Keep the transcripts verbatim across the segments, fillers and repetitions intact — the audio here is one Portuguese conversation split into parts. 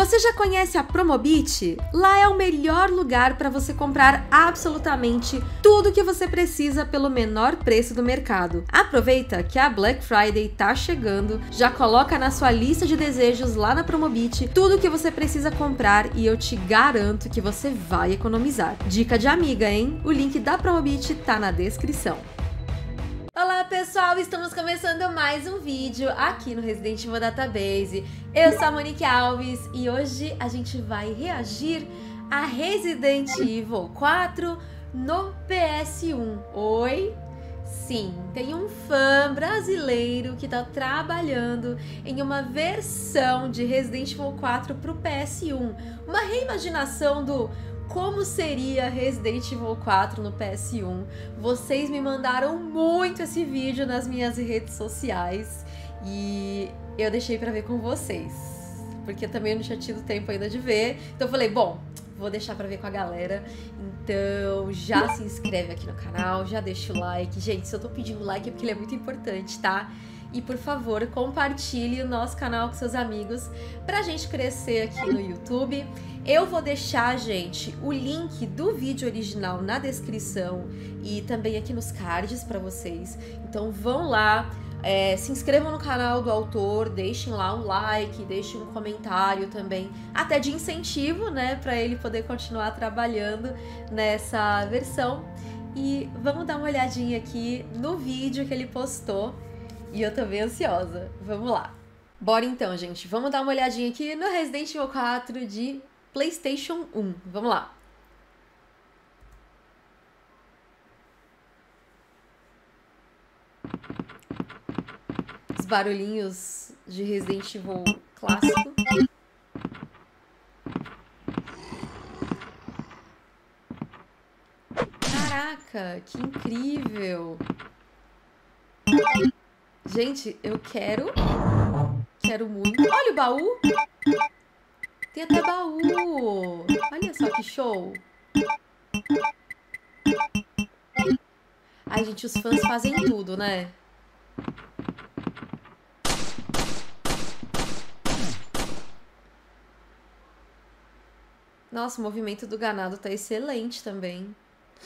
Você já conhece a Promobit? Lá é o melhor lugar para você comprar absolutamente tudo que você precisa pelo menor preço do mercado. Aproveita que a Black Friday tá chegando, já coloca na sua lista de desejos lá na Promobit tudo que você precisa comprar e eu te garanto que você vai economizar. Dica de amiga, hein? O link da Promobit tá na descrição. Olá pessoal, estamos começando mais um vídeo aqui no Resident Evil Database. Eu sou a Monique Alves e hoje a gente vai reagir a Resident Evil quatro no P S um. Oi? Sim, tem um fã brasileiro que está trabalhando em uma versão de Resident Evil quatro para o P S um. Uma reimaginação do como seria Resident Evil quatro no P S um. Vocês me mandaram muito esse vídeo nas minhas redes sociais e eu deixei pra ver com vocês, porque eu também não tinha tido tempo ainda de ver. Então eu falei, bom, vou deixar pra ver com a galera. Então já se inscreve aqui no canal, já deixa o like. Gente, se eu tô pedindo like é porque ele é muito importante, tá? E por favor, compartilhe o nosso canal com seus amigos pra gente crescer aqui no YouTube. Eu vou deixar, gente, o link do vídeo original na descrição e também aqui nos cards pra vocês. Então vão lá, é, se inscrevam no canal do autor, deixem lá um like, deixem um comentário também, até de incentivo, né, pra ele poder continuar trabalhando nessa versão. E vamos dar uma olhadinha aqui no vídeo que ele postou. E eu tô bem ansiosa. Vamos lá. Bora então, gente. Vamos dar uma olhadinha aqui no Resident Evil quatro de PlayStation um. Vamos lá. Os barulhinhos de Resident Evil clássico. Caraca, que incrível! Gente, eu quero, quero muito. Olha o baú! Tem até baú! Olha só que show! Ai, gente, os fãs fazem tudo, né? Nossa, o movimento do ganado tá excelente também.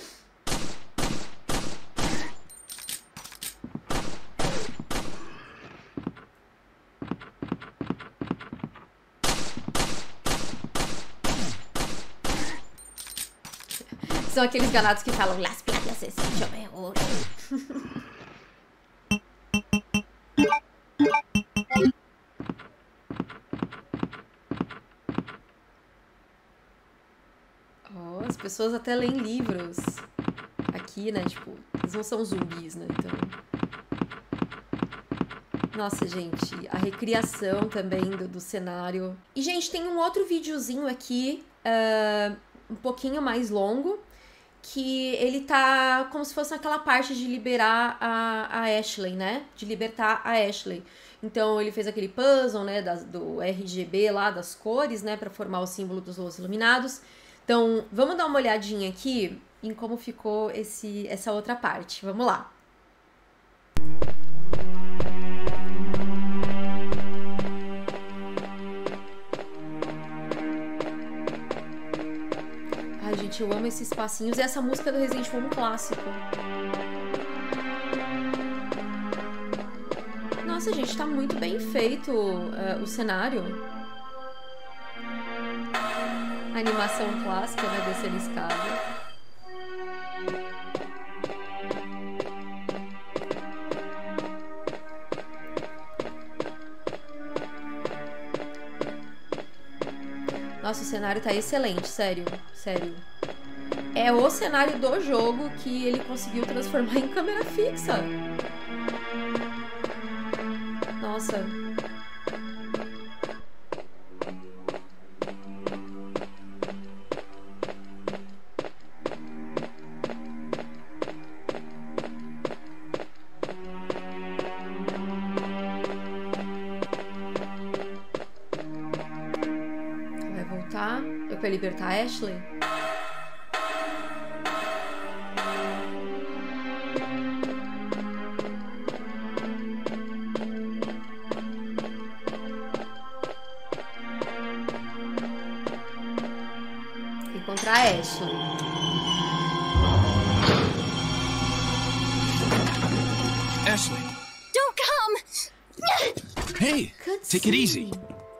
São aqueles ganados que falam Las placas se chove ouro. Oh, as pessoas até leem livros aqui, né? Tipo, eles não são zumbis, né? Então... Nossa, gente, a recriação também do, do cenário. E, gente, tem um outro videozinho aqui, uh, um pouquinho mais longo, que ele tá como se fosse naquela parte de liberar a, a Ashley, né? De libertar a Ashley. Então, ele fez aquele puzzle, né, das, do R G B lá, das cores, né, pra formar o símbolo dos Los Iluminados. Então, vamos dar uma olhadinha aqui em como ficou esse, essa outra parte. Vamos lá. Ai, gente, eu amo esses passinhos. E essa música do Resident Evil é um clássico. Nossa, gente, tá muito bem feito uh, o cenário. A animação clássica, né, descendo a escada. Nossa, o cenário tá excelente, sério, sério. É o cenário do jogo que ele conseguiu transformar em câmera fixa. Nossa. Vai voltar? É pra libertar a Ashley? encontrar a Ashley. Ashley. Don't come. Hey, take it easy.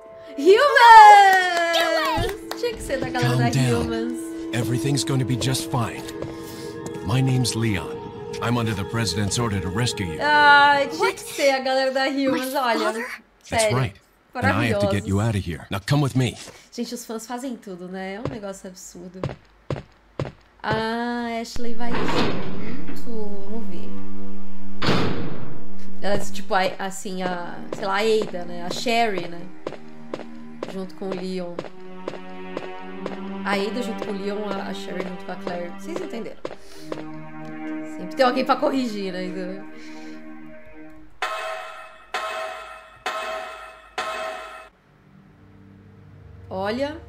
Humans! Tinha que ser da galera Calm da down. Humans. Everything's going to be just fine. My name's Leon. I'm under the president's order to rescue you. Ai, tinha que ser a galera da Humans, olha. That's Sério. right. And I have to get you Maravilhosos. out of here. Now come with me. Gente, os fãs fazem tudo, né? É um negócio absurdo. Ah, Ashley vai junto. Vamos ver. Ela, tipo, a, assim, a... Sei lá, a Ada, né? A Sherry, né? Junto com o Leon. A Ada junto com o Leon, a Sherry junto com a Claire. Vocês entenderam? Sempre tem alguém pra corrigir, né? Olha,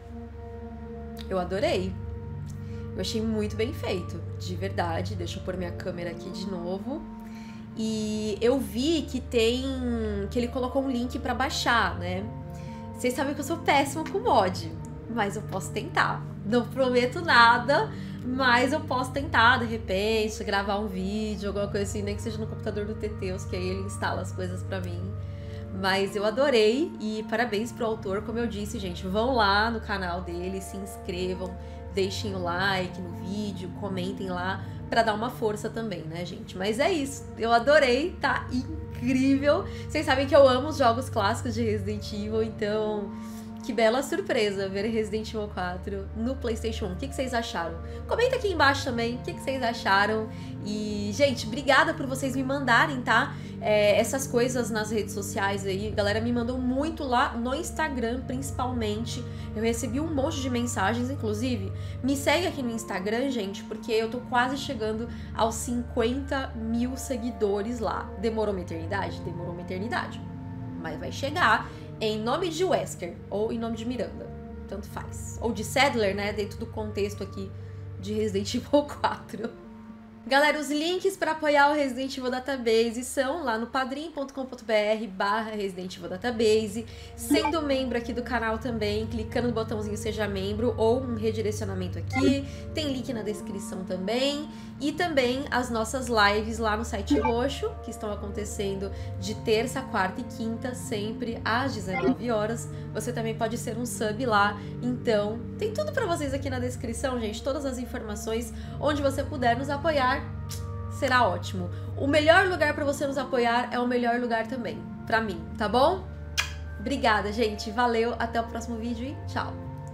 eu adorei. Eu achei muito bem feito, de verdade. Deixa eu pôr minha câmera aqui de novo. E eu vi que tem... que ele colocou um link pra baixar, né? Vocês sabem que eu sou péssima com mod, mas eu posso tentar. Não prometo nada, mas eu posso tentar, de repente, gravar um vídeo, alguma coisa assim, nem que seja no computador do Teteus, que aí ele instala as coisas pra mim. Mas eu adorei e parabéns pro autor, como eu disse, gente, vão lá no canal dele, se inscrevam, deixem o like no vídeo, comentem lá pra dar uma força também, né, gente? Mas é isso, eu adorei, tá incrível. Vocês sabem que eu amo os jogos clássicos de Resident Evil, então que bela surpresa ver Resident Evil quatro no PlayStation um. O que, que vocês acharam? Comenta aqui embaixo também o que, que vocês acharam. E, gente, obrigada por vocês me mandarem, tá? É, essas coisas nas redes sociais aí. A galera me mandou muito lá no Instagram, principalmente. Eu recebi um monte de mensagens, inclusive. Me segue aqui no Instagram, gente, porque eu tô quase chegando aos cinquenta mil seguidores lá. Demorou uma eternidade? Demorou uma eternidade. Mas vai chegar. Em nome de Wesker, ou em nome de Miranda, tanto faz. Ou de Sadler, né, dentro do contexto aqui de Resident Evil quatro. Galera, os links para apoiar o Resident Evil Database são lá no padrim ponto com ponto br barra Resident Evil Database, sendo membro aqui do canal também, clicando no botãozinho Seja Membro ou um redirecionamento aqui, tem link na descrição também, e também as nossas lives lá no site roxo, que estão acontecendo de terça, quarta e quinta, sempre às dezenove horas. Você também pode ser um sub lá, então tem tudo para vocês aqui na descrição, gente, todas as informações, onde você puder nos apoiar, será ótimo. O melhor lugar para você nos apoiar é o melhor lugar também, pra mim, tá bom? Obrigada, gente. Valeu, até o próximo vídeo e tchau.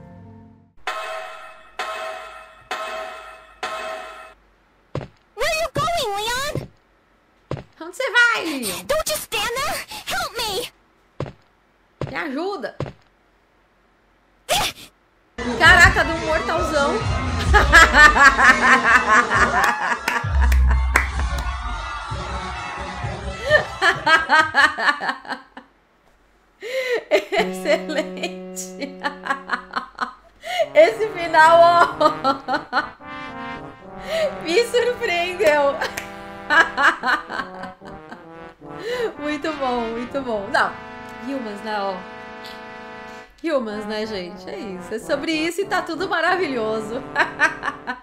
Where are you going, Leon? Onde você vai, Leon? Don't just stand there. Help me. Me ajuda. Caraca, deu um mortalzão. Excelente. Esse final, ó, me surpreendeu. Muito bom, muito bom. Não, Humans, né, ó. Humans, né, gente? É isso. É sobre isso e tá tudo maravilhoso.